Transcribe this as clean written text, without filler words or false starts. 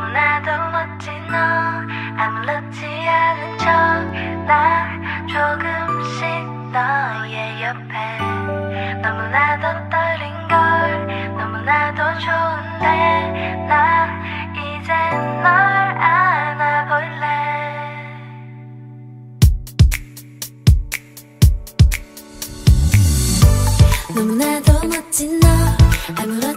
너무나도 멋진 너 아무렇지 않은 척 나 조금씩 너의 옆에 너무나도 떨린 걸 너무나도 좋은데 나 이제 널 안아볼래. 너무나도 멋진 너 아무렇지